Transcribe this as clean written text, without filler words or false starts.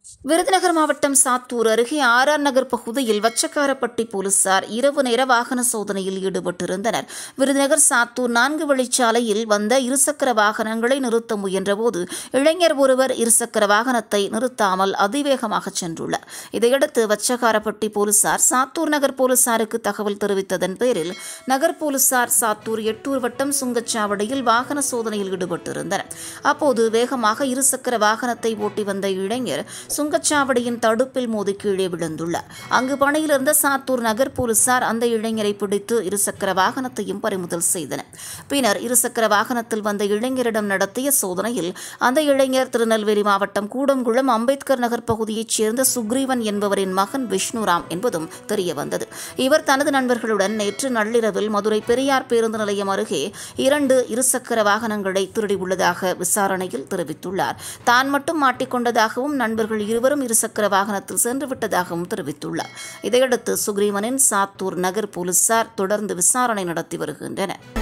விருதுநகர் மாவட்டம் சாத்தூர் அருகே ஆர் நகர் பகுதியில் வச்சக்காரப்பட்டி போலீசார் இரவு நேர வாகன சோதனையில் ஈடுபட்டிருந்தனர். விருதுநகர் சாத்தூர் 4 வழிச்சாலையில் வந்த இருசக்கர வாகனங்களை நிறுத்த முயன்றபோது இளைஞர் ஒருவர் இருசக்கர வாகனத்தை நிறுத்தாமல் அதிவேகமாக சென்றுள்ளார். இதையடுத்து வச்சக்காரப்பட்டி போலீசார் சாத்தூர் நகர் போலீசாருக்கு தகவல் தெரிவித்ததன் பேரில் நகர் போலீசார் சாத்தூர் எட்டூர் வட்டம் சுங்கச்சாவடியில் வாகன சோதனையில் ஈடுபட்டிருந்தனர். அப்போது வேகமாக இருசக்கர வாகனத்தை ஓட்டி வந்த இளைஞர் சுங்கச்சாவடியின் தடுப்பில் மோதி கீழே விழுந்துள்ளார். அங்கு பணியில் இருந்த சாத்தூர் நகர் போலீசார் அந்த இளைஞரை பிடித்து இருசக்கர வாகனத்தையும் பறிமுதல் செய்தனர். பின்னர் இருசக்கர வாகனத்தில் வந்த இளைஞரிடம் நடத்திய சோதனையில் அந்த இளைஞர் திருநெல்வேலி மாவட்டம் கூடங்குளம் அம்பேத்கர் நகர் பகுதியைச் சேர்ந்த சுக்ரீவன் என்பவரின் மகன் விஷ்ணுராம் என்பதும் தெரியவந்தது. இவர் தனது நண்பர்களுடன் நேற்று நள்ளிரவில் மதுரை பெரியார் பேருந்து நிலையம் அருகே 2 இருசக்கர வாகனங்களை திருடியுள்ளதாக விசாரணையில் தெரிவித்துள்ளார். தான் மட்டும் மாட்டிக்கொண்டதாகவும் நண்பர்கள் இருவரும் இருசக்கர வாகனத்தில் சென்று விட்டதாகவும் தெரிவித்துள்ளார். இதையடுத்து சுக்ரீவனின் சாத்தூர் நகர் போலீசார் தொடர்ந்து விசாரணை நடத்தி வருகின்றனர்.